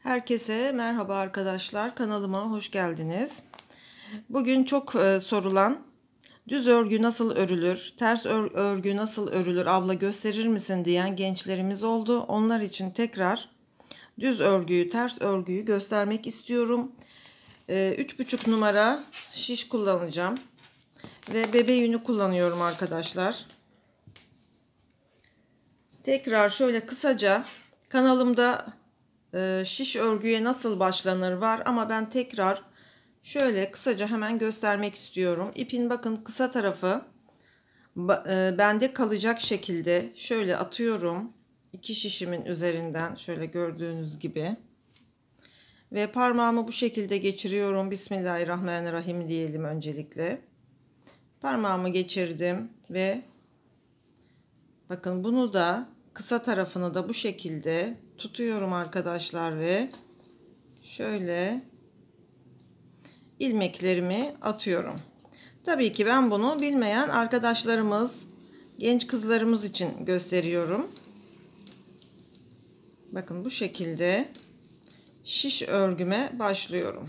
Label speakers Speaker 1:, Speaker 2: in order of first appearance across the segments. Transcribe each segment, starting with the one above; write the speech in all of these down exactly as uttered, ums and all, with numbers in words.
Speaker 1: Herkese merhaba arkadaşlar, kanalıma hoş geldiniz. Bugün çok e, sorulan düz örgü nasıl örülür, ters ör örgü nasıl örülür abla gösterir misin diyen gençlerimiz oldu. Onlar için tekrar düz örgüyü, ters örgüyü göstermek istiyorum. E, üç buçuk numara şiş kullanacağım ve bebe yünü kullanıyorum arkadaşlar. Tekrar şöyle kısaca kanalımda şiş örgüye nasıl başlanır var ama ben tekrar şöyle kısaca hemen göstermek istiyorum. İpin bakın kısa tarafı bende kalacak şekilde şöyle atıyorum. İki şişimin üzerinden şöyle gördüğünüz gibi. Ve parmağımı bu şekilde geçiriyorum. Bismillahirrahmanirrahim diyelim öncelikle. Parmağımı geçirdim ve bakın bunu da kısa tarafını da bu şekilde tutuyorum arkadaşlar ve şöyle ilmeklerimi atıyorum. Tabii ki ben bunu bilmeyen arkadaşlarımız, genç kızlarımız için gösteriyorum. Bakın bu şekilde şiş örgüme başlıyorum.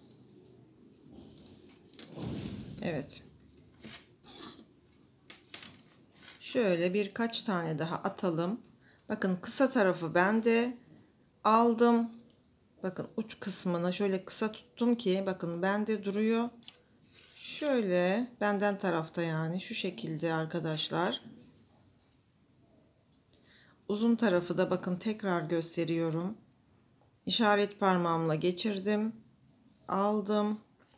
Speaker 1: Evet. Şöyle birkaç tane daha atalım. Bakın kısa tarafı bende aldım. Bakın uç kısmını şöyle kısa tuttum ki bakın bende duruyor. Şöyle benden tarafta yani şu şekilde arkadaşlar. Uzun tarafı da bakın tekrar gösteriyorum. İşaret parmağımla geçirdim. Aldım.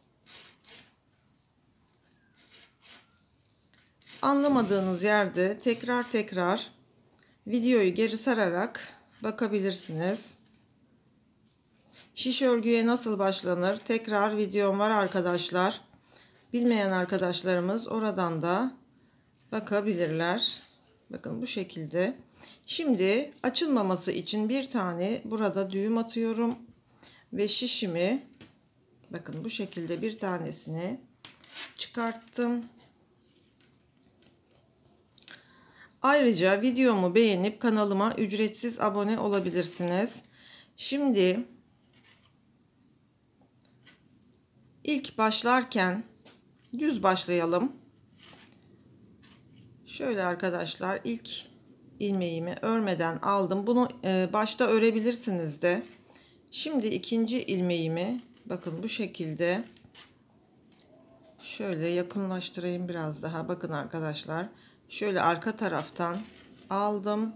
Speaker 1: Anlamadığınız yerde tekrar tekrar videoyu geri sararak bakabilirsiniz. Şiş örgüye nasıl başlanır? Tekrar videom var arkadaşlar. Bilmeyen arkadaşlarımız oradan da bakabilirler. Bakın bu şekilde. Şimdi açılmaması için bir tane burada düğüm atıyorum. Ve şişimi bakın bu şekilde bir tanesini çıkarttım. Ayrıca videomu beğenip kanalıma ücretsiz abone olabilirsiniz. Şimdi ilk başlarken düz başlayalım. Şöyle arkadaşlar ilk ilmeğimi örmeden aldım. Bunu başta örebilirsiniz de. Şimdi ikinci ilmeğimi bakın bu şekilde şöyle yakınlaştırayım biraz daha. Bakın arkadaşlar şöyle arka taraftan aldım.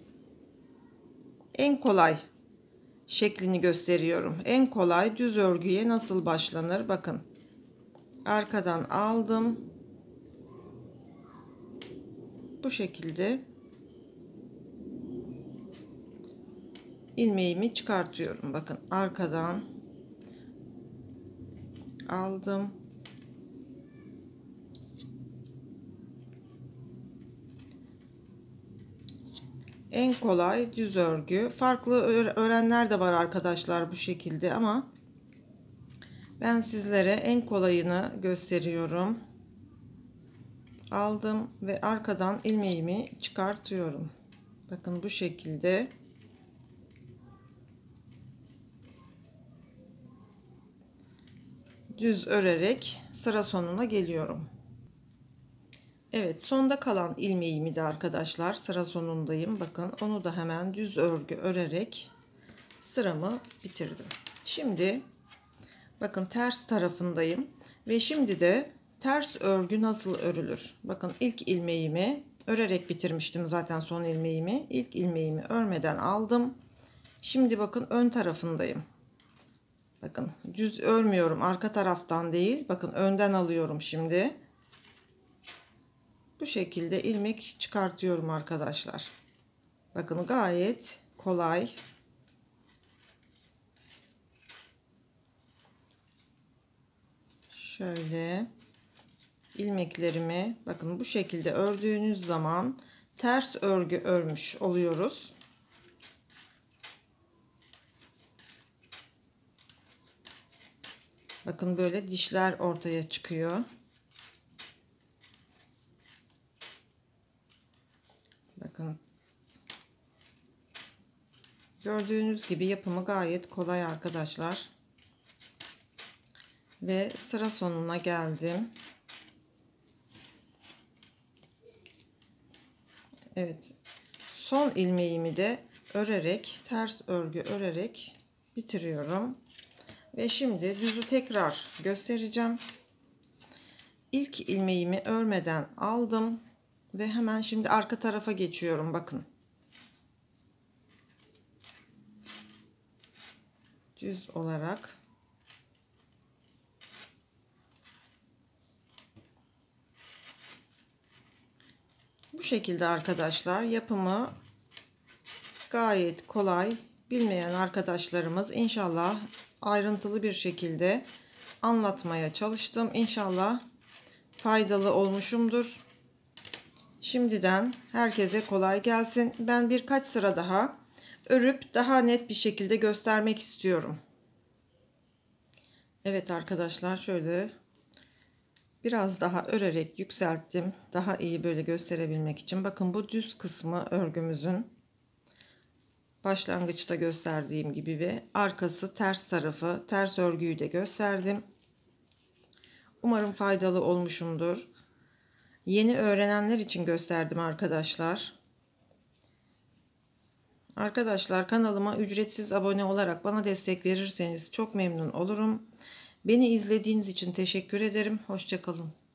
Speaker 1: En kolay şeklini gösteriyorum. En kolay düz örgüye nasıl başlanır? Bakın. Arkadan aldım. Bu şekilde ilmeğimi çıkartıyorum. Bakın arkadan aldım. En kolay düz örgü. Farklı örenler de var arkadaşlar bu şekilde ama ben sizlere en kolayını gösteriyorum. Aldım ve arkadan ilmeğimi çıkartıyorum. Bakın bu şekilde. Düz örerek sıra sonuna geliyorum. Evet, sonda kalan ilmeğimi de arkadaşlar sıra sonundayım. Bakın onu da hemen düz örgü örerek sıramı bitirdim. Şimdi bakın ters tarafındayım ve şimdi de ters örgü nasıl örülür? Bakın ilk ilmeğimi örerek bitirmiştim zaten son ilmeğimi. İlk ilmeğimi örmeden aldım. Şimdi bakın ön tarafındayım. Bakın düz örmüyorum, arka taraftan değil. Bakın önden alıyorum şimdi. Bu şekilde ilmek çıkartıyorum arkadaşlar. Bakın gayet kolay. Şöyle ilmeklerimi bakın bu şekilde ördüğünüz zaman ters örgü örmüş oluyoruz. Bakın böyle dişler ortaya çıkıyor. Bakın Gördüğünüz gibi yapımı gayet kolay arkadaşlar. Ve sıra sonuna geldim. Evet. Son ilmeğimi de örerek, ters örgü örerek bitiriyorum. Ve şimdi düzü tekrar göstereceğim. İlk ilmeğimi örmeden aldım ve hemen şimdi arka tarafa geçiyorum. Bakın. Düz olarak bu şekilde arkadaşlar, yapımı gayet kolay. Bilmeyen arkadaşlarımız, inşallah ayrıntılı bir şekilde anlatmaya çalıştım. İnşallah faydalı olmuşumdur. Şimdiden herkese kolay gelsin. Ben birkaç sıra daha örüp daha net bir şekilde göstermek istiyorum. Evet arkadaşlar, şöyle biraz daha örerek yükselttim. Daha iyi böyle gösterebilmek için. Bakın, bu düz kısmı örgümüzün, başlangıçta gösterdiğim gibi, ve arkası ters tarafı, ters örgüyü de gösterdim. Umarım faydalı olmuşumdur. Yeni öğrenenler için gösterdim arkadaşlar. Arkadaşlar, kanalıma ücretsiz abone olarak bana destek verirseniz çok memnun olurum. Beni izlediğiniz için teşekkür ederim. Hoşça kalın.